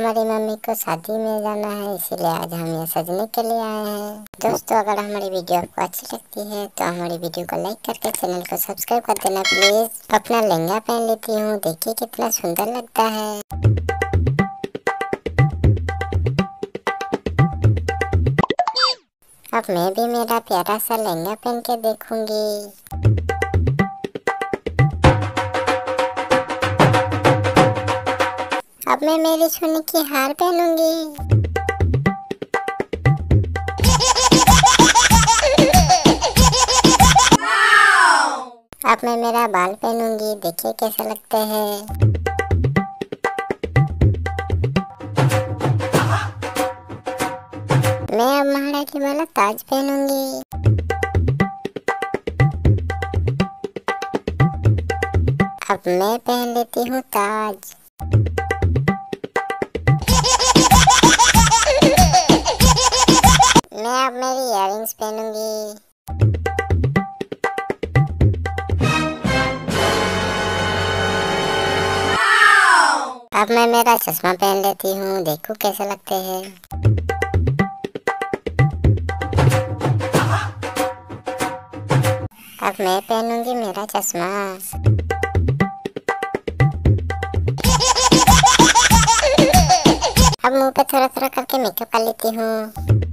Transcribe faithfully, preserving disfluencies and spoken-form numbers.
हमारी मम्मी को शादी में जाना है, इसीलिए आज हम ये सजने के लिए आए हैं। दोस्तों, अगर हमारी वीडियो आपको अच्छी लगती है तो हमारी वीडियो को लाइक करके चैनल को सब्सक्राइब कर देना प्लीज। अपना लहंगा पहन लेती हूँ, देखिए कितना सुंदर लगता है। अब मैं भी मेरा प्यारा सा लहंगा पहन के देखूंगी। अब मैं मेरी सोने की हार पहनूंगी। अब मैं मेरा बाल पहनूंगी, देखिए कैसे लगते हैं। मैं अब महारानी वाला ताज पहनूंगी। अब मैं पहन लेती हूँ ताज। मैं अब मेरी इयररिंग्स पहनूंगी। अब मैं मेरा चश्मा पहन लेती हूँ, देखो कैसे लगते हैं। अब मैं पहनूंगी मेरा चश्मा। अब मुंह पे थोड़ा थोड़ा करके मेकअप कर लेती हूँ।